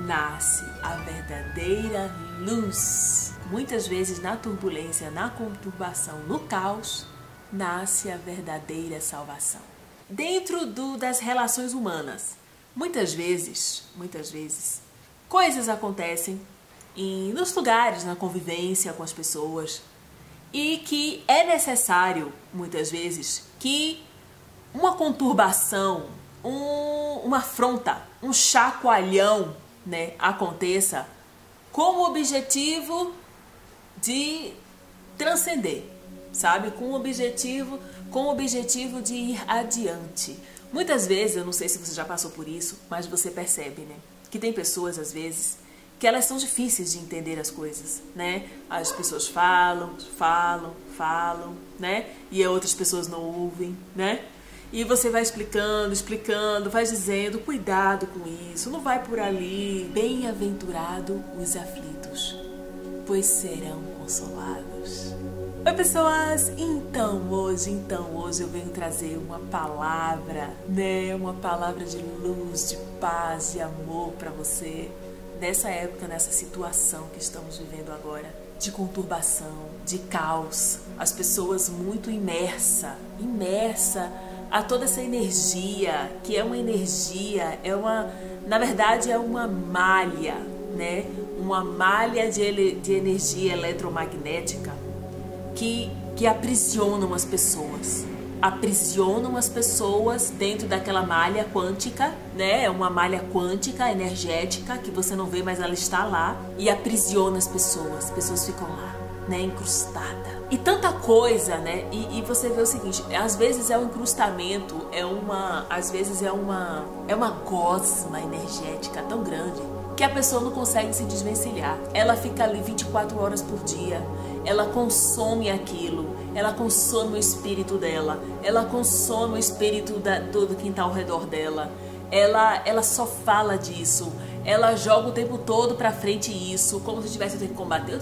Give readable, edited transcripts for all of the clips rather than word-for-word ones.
nasce a verdadeira luz. Muitas vezes na turbulência, na conturbação, no caos, nasce a verdadeira salvação. Dentro das relações humanas, muitas vezes, coisas acontecem nos lugares, na convivência com as pessoas, e que é necessário, muitas vezes, que uma conturbação, uma afronta, um chacoalhão, né, aconteça com o objetivo de transcender, sabe? Com o objetivo de ir adiante. Muitas vezes, eu não sei se você já passou por isso, mas você percebe, né? Que tem pessoas, às vezes, que elas são difíceis de entender as coisas, né? As pessoas falam, né? E outras pessoas não ouvem, né? E você vai explicando, vai dizendo, cuidado com isso, não vai por ali. Bem-aventurado os aflitos, pois serão consolados. Oi, pessoas! Então hoje eu venho trazer uma palavra, né? Uma palavra de luz, de paz, de amor para você. Nessa época, nessa situação que estamos vivendo agora, de conturbação, de caos, as pessoas muito imersa a toda essa energia, que é uma energia, na verdade é uma malha, né? Uma malha de energia eletromagnética que aprisionam as pessoas. Aprisionam as pessoas dentro daquela malha quântica, né? É uma malha quântica, energética, que você não vê, mas ela está lá, e aprisiona as pessoas ficam lá, né? Incrustada. E tanta coisa, né? E você vê o seguinte, às vezes é um incrustamento, às vezes é uma gosma energética tão grande que a pessoa não consegue se desvencilhar. Ela fica ali 24 horas por dia, ela consome aquilo, ela consome o espírito dela, ela consome o espírito todo quem está ao redor dela, ela só fala disso, ela joga o tempo todo pra frente isso, como se tivesse, eu tenho que combater,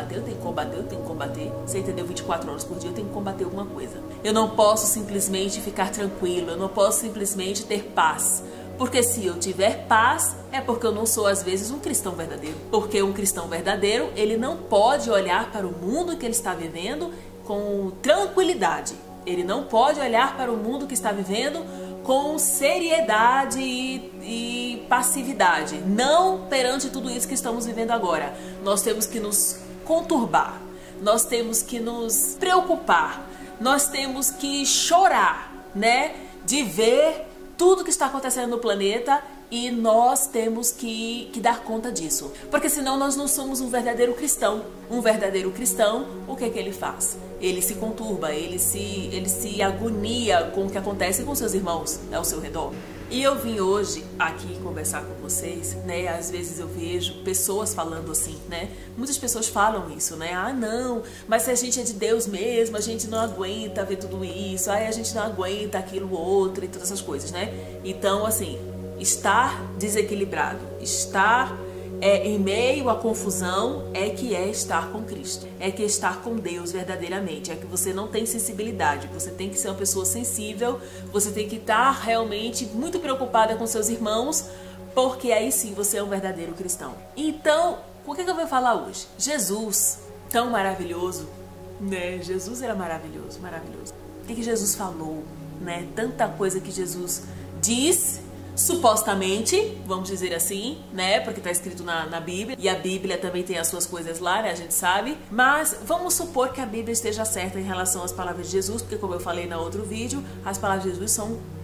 você entendeu? 24 horas por dia eu tenho que combater alguma coisa. Eu não posso simplesmente ficar tranquilo, eu não posso simplesmente ter paz. Porque se eu tiver paz, é porque eu não sou, às vezes, um cristão verdadeiro. Porque um cristão verdadeiro, ele não pode olhar para o mundo que ele está vivendo com tranquilidade. Ele não pode olhar para o mundo que está vivendo com seriedade e passividade. Não perante tudo isso que estamos vivendo agora. Nós temos que nos conturbar. Nós temos que nos preocupar. Nós temos que chorar, né? De ver tudo que está acontecendo no planeta, e nós temos que dar conta disso. Porque senão nós não somos um verdadeiro cristão. Um verdadeiro cristão, o que é que ele faz? Ele se conturba, ele se agonia com o que acontece com seus irmãos ao seu redor. E eu vim hoje aqui conversar com vocês, né? Às vezes eu vejo pessoas falando assim, né? Muitas pessoas falam isso, né? Ah, não, mas se a gente é de Deus mesmo, a gente não aguenta ver tudo isso, a gente não aguenta aquilo outro e todas essas coisas, né? Então, assim, estar desequilibrado, estar em meio à confusão é que é estar com Cristo, é que é estar com Deus verdadeiramente, é que você não tem sensibilidade, você tem que ser uma pessoa sensível, você tem que estar realmente muito preocupada com seus irmãos, porque aí sim você é um verdadeiro cristão. Então, o que eu vou falar hoje? Jesus, tão maravilhoso, né? Jesus era maravilhoso, maravilhoso. O que Jesus falou, né? Tanta coisa que Jesus diz, supostamente, vamos dizer assim, né? Porque está escrito na Bíblia, e a Bíblia também tem as suas coisas lá, né? A gente sabe. Mas vamos supor que a Bíblia esteja certa em relação às palavras de Jesus, porque como eu falei no outro vídeo, as palavras de Jesus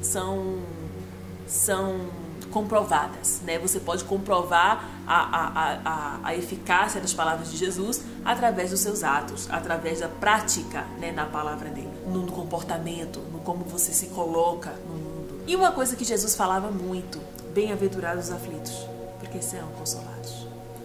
são comprovadas, né? Você pode comprovar a eficácia das palavras de Jesus através dos seus atos, através da prática, né, na palavra dele, no comportamento, no como você se coloca no mundo. E uma coisa que Jesus falava muito: bem-aventurados os aflitos, porque serão consolados,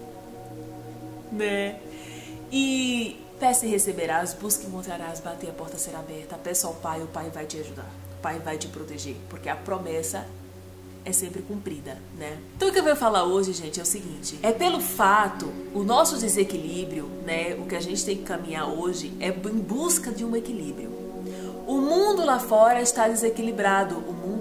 né? E peça e receberás, busca e encontrarás, bate e a porta será aberta, peça ao Pai, o Pai vai te ajudar, o Pai vai te proteger, porque a promessa é sempre cumprida, né? Então o que eu vou falar hoje, gente, é o seguinte: é pelo fato, o nosso desequilíbrio, né? O que a gente tem que caminhar hoje é em busca de um equilíbrio. O mundo lá fora está desequilibrado, o mundo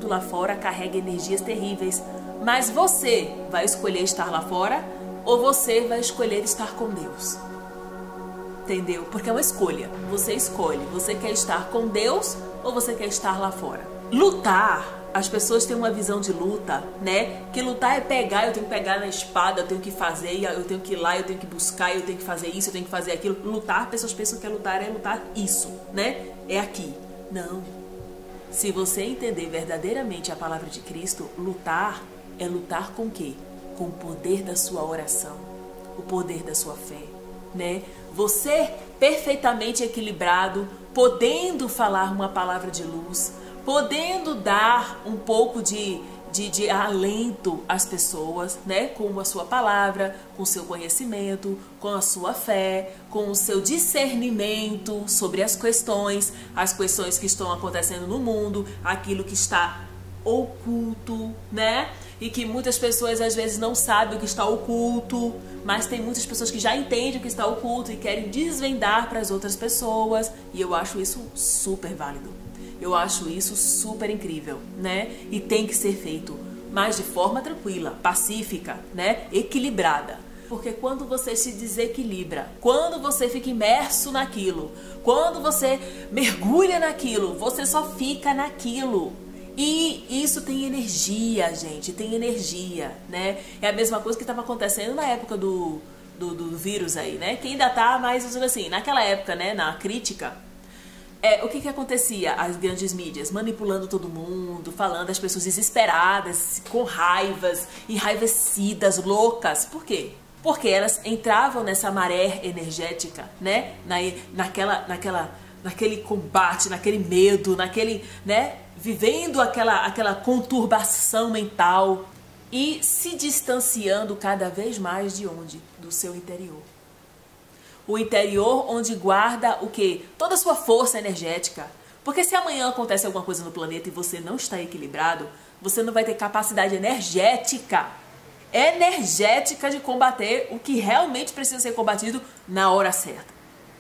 mundo lá fora carrega energias terríveis. Mas você vai escolher estar lá fora ou você vai escolher estar com Deus? Entendeu? Porque é uma escolha. Você escolhe. Você quer estar com Deus ou você quer estar lá fora? Lutar. As pessoas têm uma visão de luta, né? Que lutar é pegar, eu tenho que pegar na espada, eu tenho que fazer, eu tenho que ir lá, eu tenho que buscar, eu tenho que fazer isso, eu tenho que fazer aquilo. Lutar, pessoas pensam que é lutar isso, né? É aqui. Não. Se você entender verdadeiramente a palavra de Cristo, lutar é lutar com o quê? Com o poder da sua oração, o poder da sua fé, né? Você perfeitamente equilibrado, podendo falar uma palavra de luz, podendo dar um pouco de alento às pessoas, né? Com a sua palavra, com o seu conhecimento, com a sua fé, com o seu discernimento sobre as questões que estão acontecendo no mundo, aquilo que está oculto, né? E que muitas pessoas às vezes não sabem o que está oculto, mas tem muitas pessoas que já entendem o que está oculto e querem desvendar para as outras pessoas, e eu acho isso super válido. Eu acho isso super incrível, né? E tem que ser feito, mas de forma tranquila, pacífica, né? Equilibrada. Porque quando você se desequilibra, quando você fica imerso naquilo, quando você mergulha naquilo, você só fica naquilo. E isso tem energia, gente, tem energia, né? É a mesma coisa que estava acontecendo na época do vírus aí, né? Que ainda tá mais assim, naquela época, né? Na crítica. O que acontecia? As grandes mídias manipulando todo mundo, falando as pessoas desesperadas, com raivas, enraivecidas, loucas. Por quê? Porque elas entravam nessa maré energética, né? Naquele combate, naquele medo, né? Vivendo aquela conturbação mental e se distanciando cada vez mais de onde? Do seu interior. O interior onde guarda o quê? Toda a sua força energética. Porque se amanhã acontece alguma coisa no planeta e você não está equilibrado, você não vai ter capacidade energética de combater o que realmente precisa ser combatido na hora certa.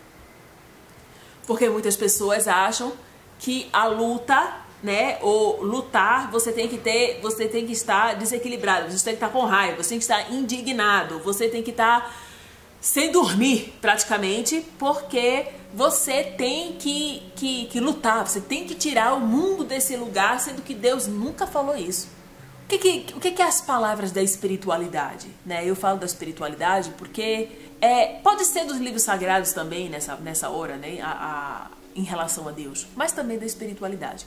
Porque muitas pessoas acham que a luta, né, ou lutar, você tem que estar desequilibrado, você tem que estar com raiva, você tem que estar indignado, você tem que estar sem dormir praticamente, porque você tem que lutar, você tem que tirar o mundo desse lugar, sendo que Deus nunca falou isso. O que é as palavras da espiritualidade? Né? Eu falo da espiritualidade porque pode ser dos livros sagrados também nessa hora, né? Em relação a Deus, mas também da espiritualidade.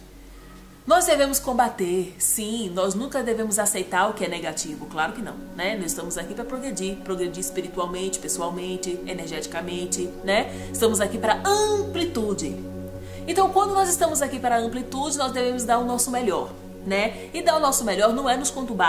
Nós devemos combater, sim, nós nunca devemos aceitar o que é negativo, claro que não, né? Nós estamos aqui para progredir espiritualmente, pessoalmente, energeticamente, né? Estamos aqui para amplitude. Então, quando nós estamos aqui para amplitude, nós devemos dar o nosso melhor, né? E dar o nosso melhor não é nos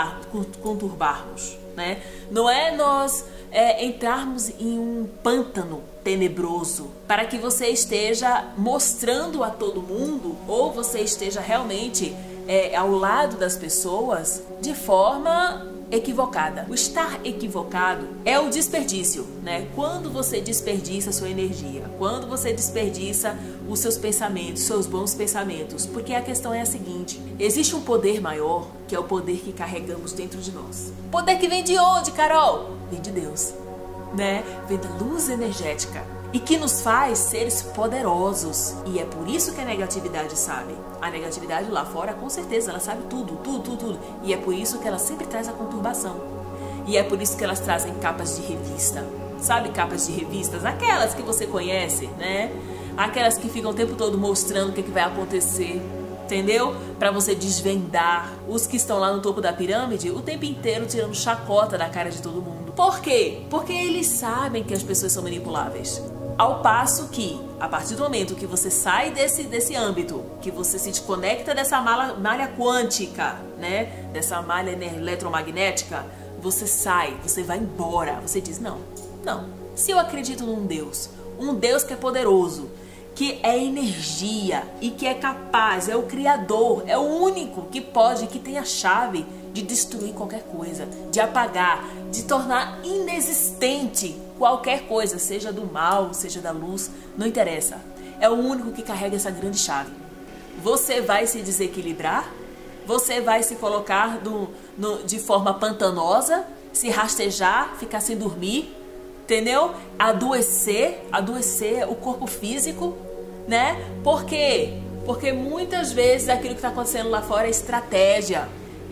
conturbarmos, né? Não é nós entrarmos em um pântano tenebroso para que você esteja mostrando a todo mundo ou você esteja realmente ao lado das pessoas de forma equivocada. O estar equivocado é o desperdício, né? Quando você desperdiça a sua energia, quando você desperdiça os seus pensamentos, seus bons pensamentos, porque a questão é a seguinte: existe um poder maior, que é o poder que carregamos dentro de nós. Poder que vem de onde, Carol? Vem de Deus, né? Vem da luz energética e que nos faz seres poderosos. E é por isso que a negatividade sabe. A negatividade lá fora, com certeza, ela sabe tudo. E é por isso que ela sempre traz a conturbação. E é por isso que elas trazem capas de revista. Sabe capas de revistas? Aquelas que você conhece, né? Aquelas que ficam o tempo todo mostrando o que vai acontecer. Entendeu? Para você desvendar. Os que estão lá no topo da pirâmide o tempo inteiro tirando chacota da cara de todo mundo. Por quê? Porque eles sabem que as pessoas são manipuláveis. Ao passo que, a partir do momento que você sai desse âmbito, que você se desconecta dessa malha quântica, né? Dessa malha eletromagnética, você sai, você vai embora. Você diz, não. Se eu acredito num Deus, um Deus que é poderoso, que é energia e que é capaz, é o Criador, é o único que pode, que tem a chave de destruir qualquer coisa, de apagar, de tornar inexistente qualquer coisa, seja do mal, seja da luz, não interessa. É o único que carrega essa grande chave. Você vai se desequilibrar Você vai se colocar de forma pantanosa, se rastejar, ficar sem dormir, entendeu? Adoecer o corpo físico, né? Por quê? Porque muitas vezes aquilo que está acontecendo lá fora é estratégia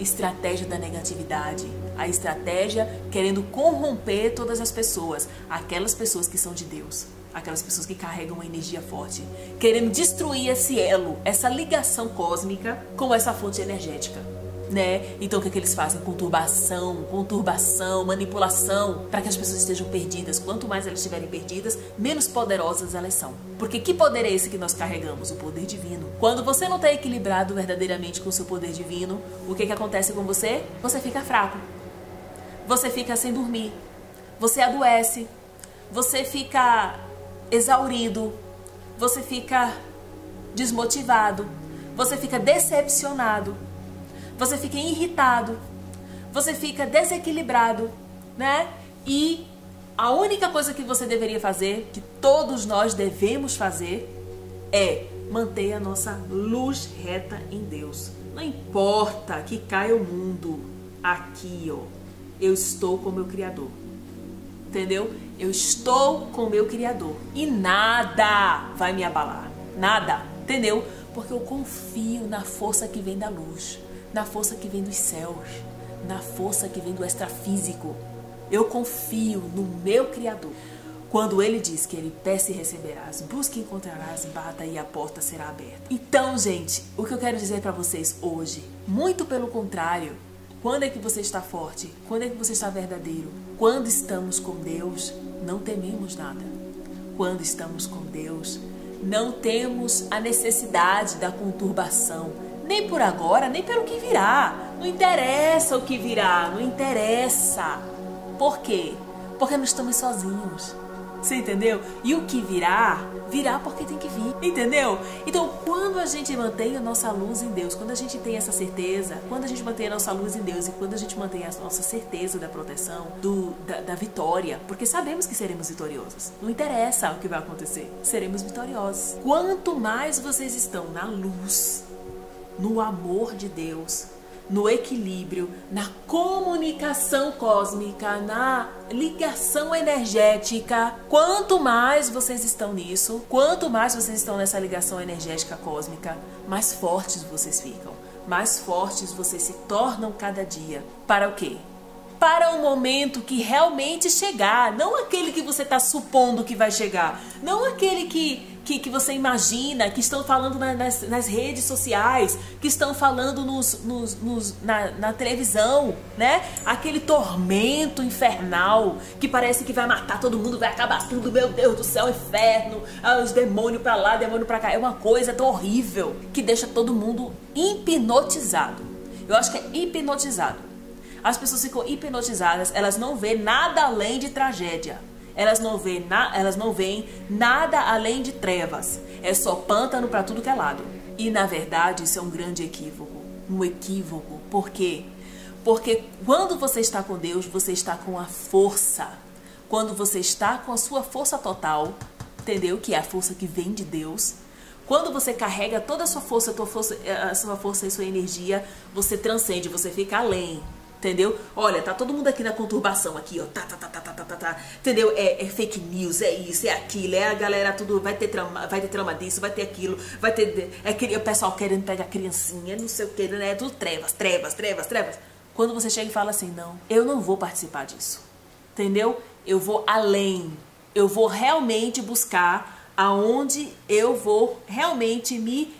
da negatividade. A estratégia querendo corromper todas as pessoas, aquelas pessoas que são de Deus, aquelas pessoas que carregam uma energia forte, querendo destruir esse elo, essa ligação cósmica com essa fonte energética, né? Então o que eles fazem? Conturbação, manipulação, para que as pessoas estejam perdidas. Quanto mais elas estiverem perdidas, menos poderosas elas são. Porque que poder é esse que nós carregamos? O poder divino. Quando você não está equilibrado verdadeiramente com o seu poder divino, o que acontece com você? Você fica fraco. Você fica sem dormir. Você adoece. Você fica exaurido. Você fica desmotivado. Você fica decepcionado. Você fica irritado, você fica desequilibrado, né? E a única coisa que você deveria fazer, que todos nós devemos fazer, é manter a nossa luz reta em Deus. Não importa que caia o mundo, aqui, ó, eu estou com o meu Criador. Entendeu? Eu estou com o meu Criador. E nada vai me abalar. Nada. Entendeu? Porque eu confio na força que vem da luz. Na força que vem dos céus, na força que vem do extrafísico. Eu confio no meu Criador. Quando Ele diz que Ele peça e receberás, busca e encontrarás, bata e a porta será aberta. Então, gente, o que eu quero dizer para vocês hoje, muito pelo contrário, quando é que você está forte? Quando é que você está verdadeiro? Quando estamos com Deus, não tememos nada. Quando estamos com Deus, não temos a necessidade da conturbação. Nem por agora, nem pelo que virá. Não interessa o que virá, não interessa. Por quê? Porque não estamos sozinhos. Você entendeu? E o que virá, virá porque tem que vir. Entendeu? Então, quando a gente mantém a nossa luz em Deus, quando a gente tem essa certeza, quando a gente mantém a nossa luz em Deus e quando a gente mantém a nossa certeza da proteção, da vitória, porque sabemos que seremos vitoriosos. Não interessa o que vai acontecer, seremos vitoriosos. Quanto mais vocês estão na luz, no amor de Deus, no equilíbrio, na comunicação cósmica, na ligação energética. Quanto mais vocês estão nisso, quanto mais vocês estão nessa ligação energética cósmica, mais fortes vocês ficam, mais fortes vocês se tornam cada dia. Para o quê? Para o momento que realmente chegar, não aquele que você está supondo que vai chegar, não aquele que você imagina, que estão falando nas redes sociais, que estão falando na televisão, né? Aquele tormento infernal que parece que vai matar todo mundo, vai acabar tudo, meu Deus do céu, inferno, os demônios pra lá, demônio pra cá. É uma coisa tão horrível que deixa todo mundo hipnotizado. Eu acho que é hipnotizado. As pessoas ficam hipnotizadas, elas não vêem nada além de tragédia. Elas não veem nada além de trevas. É só pântano para tudo que é lado. E na verdade isso é um grande equívoco. Um equívoco. Por quê? Porque quando você está com Deus, você está com a força. Quando você está com a sua força total, entendeu? Que é a força que vem de Deus. Quando você carrega toda a sua força, a sua força e sua energia, você transcende, você fica além. Entendeu? Olha, tá todo mundo aqui na conturbação, aqui, ó, entendeu? É fake news, é isso, é aquilo, é a galera tudo, vai ter trama disso, vai ter aquilo, vai ter, o pessoal querendo pegar criancinha, não sei o que, né? É tudo trevas. Quando você chega e fala assim, não, eu não vou participar disso, entendeu? Eu vou além, eu vou realmente buscar aonde eu vou realmente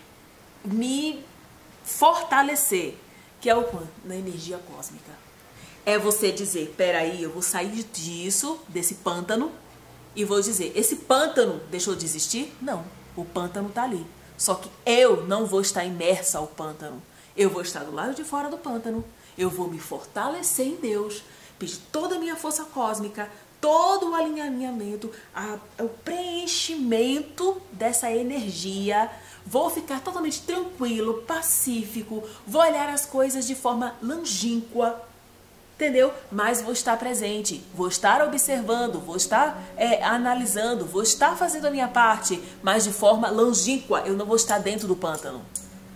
me fortalecer. Que é o quanto? Na energia cósmica. É você dizer, peraí, eu vou sair disso, desse pântano, e vou dizer, esse pântano deixou de existir? Não, o pântano tá ali. Só que eu não vou estar imersa ao pântano. Eu vou estar do lado de fora do pântano. Eu vou me fortalecer em Deus, pedir toda a minha força cósmica, todo o alinhamento, o preenchimento dessa energia. Vou ficar totalmente tranquilo, pacífico, vou olhar as coisas de forma longínqua, entendeu? Mas vou estar presente, vou estar observando, vou estar analisando, vou estar fazendo a minha parte, mas de forma longínqua, eu não vou estar dentro do pântano.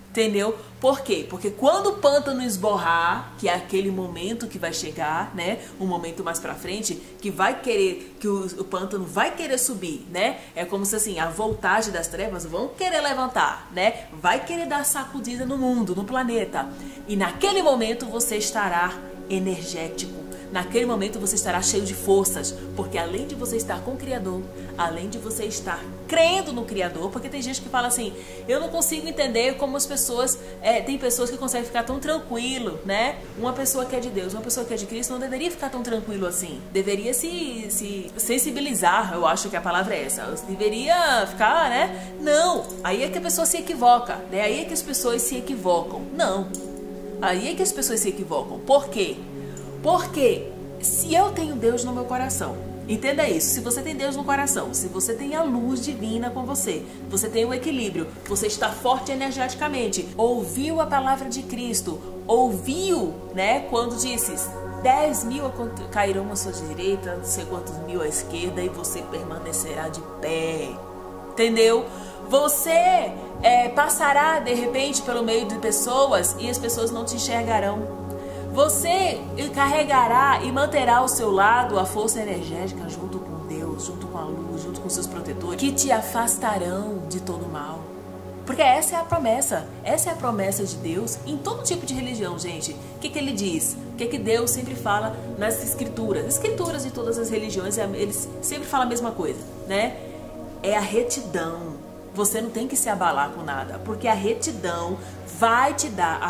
Entendeu? Por quê? Porque quando o pântano esborrar, que é aquele momento que vai chegar, né? Um momento mais pra frente, que vai querer, que o pântano vai querer subir, né? É como se assim, a voltagem das trevas vão querer levantar, né? Vai querer dar sacudida no mundo, no planeta. E naquele momento você estará energético. Naquele momento você estará cheio de forças, porque além de você estar com o Criador, além de você estar crendo no Criador, porque tem gente que fala assim, eu não consigo entender como as pessoas, tem pessoas que conseguem ficar tão tranquilo, né? Uma pessoa que é de Deus, uma pessoa que é de Cristo não deveria ficar tão tranquilo assim. Deveria se sensibilizar, eu acho que a palavra é essa. Deveria ficar, né? Não, aí é que a pessoa se equivoca, né? Aí é que as pessoas se equivocam. Não, aí é que as pessoas se equivocam. Por quê? Porque se eu tenho Deus no meu coração, entenda isso, se você tem Deus no coração, se você tem a luz divina com você, você tem o equilíbrio, você está forte energeticamente, ouviu a palavra de Cristo, ouviu, né, quando disse 10.000 cairão à sua direita, não sei quantos mil à esquerda, e você permanecerá de pé, entendeu? Você passará de repente pelo meio de pessoas e as pessoas não te enxergarão. Você carregará e manterá ao seu lado a força energética junto com Deus, junto com a luz, junto com seus protetores, que te afastarão de todo mal. Porque essa é a promessa de Deus em todo tipo de religião, gente. O que ele diz? O que Deus sempre fala nas escrituras de todas as religiões, eles sempre falam a mesma coisa, né? É a retidão. Você não tem que se abalar com nada, porque a retidão vai te dar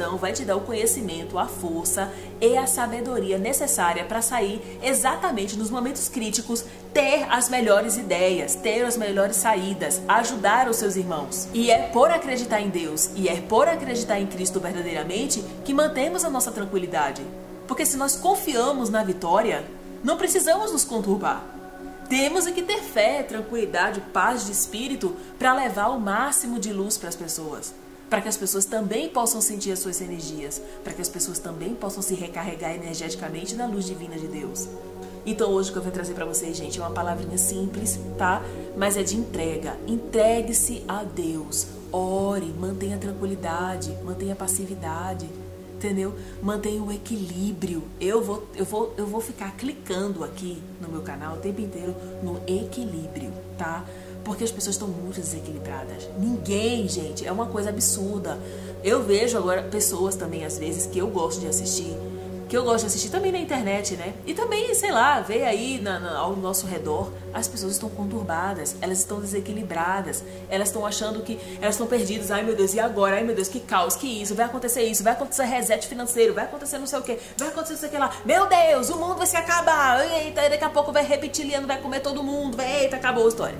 o conhecimento, a força e a sabedoria necessária para sair exatamente nos momentos críticos, ter as melhores ideias, ter as melhores saídas, ajudar os seus irmãos. E é por acreditar em Deus e é por acreditar em Cristo verdadeiramente que mantemos a nossa tranquilidade. Porque se nós confiamos na vitória, não precisamos nos conturbar. Temos que ter fé, tranquilidade, paz de espírito para levar o máximo de luz para as pessoas. Para que as pessoas também possam sentir as suas energias. Para que as pessoas também possam se recarregar energeticamente na luz divina de Deus. Então hoje o que eu vou trazer para vocês, gente, é uma palavrinha simples, tá? Mas é de entrega. Entregue-se a Deus. Ore, mantenha tranquilidade, mantenha passividade. Entendeu? Mantenha o equilíbrio. Eu vou ficar clicando aqui no meu canal o tempo inteiro no equilíbrio, tá? Porque as pessoas estão muito desequilibradas. Ninguém, gente, é uma coisa absurda. Eu vejo agora pessoas também, às vezes, que eu gosto de assistir também na internet, né? E também, sei lá, ver aí ao nosso redor, as pessoas estão conturbadas, elas estão desequilibradas, elas estão achando que elas estão perdidas. Ai meu Deus, e agora? Ai meu Deus, que caos, que isso, vai acontecer reset financeiro, vai acontecer não sei o que, vai acontecer não sei o que lá. Meu Deus, o mundo vai se acabar, eita, daqui a pouco vai reptiliano, vai comer todo mundo, eita, acabou a história.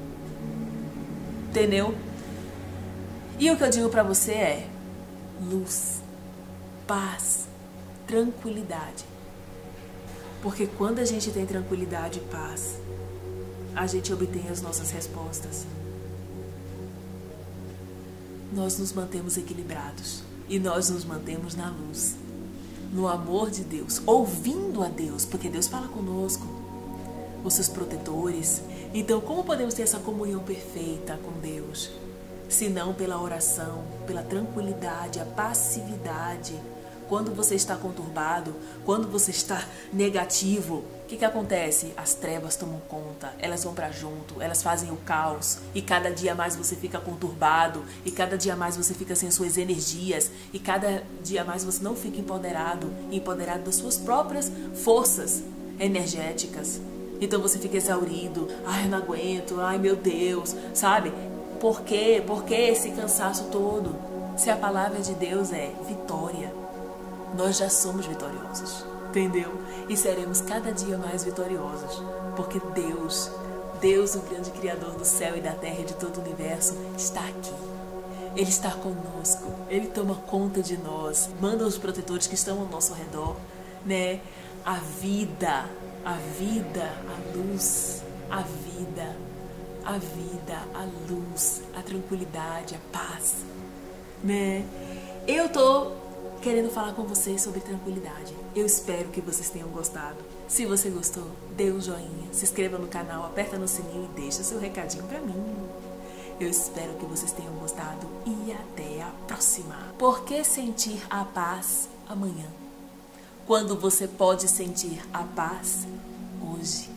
Entendeu? E o que eu digo pra você é luz, paz, tranquilidade. Porque quando a gente tem tranquilidade e paz, a gente obtém as nossas respostas. Nós nos mantemos equilibrados e nós nos mantemos na luz, no amor de Deus, ouvindo a Deus, porque Deus fala conosco, os seus protetores. Então, como podemos ter essa comunhão perfeita com Deus? Se não pela oração, pela tranquilidade, a passividade. Quando você está conturbado, quando você está negativo, o que acontece? As trevas tomam conta, elas vão para junto, elas fazem o caos. E cada dia mais você fica conturbado, e cada dia mais você fica sem suas energias, e cada dia mais você não fica empoderado das suas próprias forças energéticas. Então você fica exaurido, ai eu não aguento, ai meu Deus, sabe? Por quê? Por que esse cansaço todo? Se a palavra de Deus é vitória. Nós já somos vitoriosos, entendeu? E seremos cada dia mais vitoriosos, porque Deus, o grande Criador do céu e da terra e de todo o universo, está aqui. Ele está conosco, Ele toma conta de nós, manda os protetores que estão ao nosso redor, né? A vida, a luz, a luz, a tranquilidade, a paz, né? Eu tô querendo falar com vocês sobre tranquilidade. Eu espero que vocês tenham gostado. Se você gostou, dê um joinha, se inscreva no canal, aperta no sininho e deixa seu recadinho pra mim. Eu espero que vocês tenham gostado e até a próxima. por que sentir a paz amanhã, quando você pode sentir a paz hoje?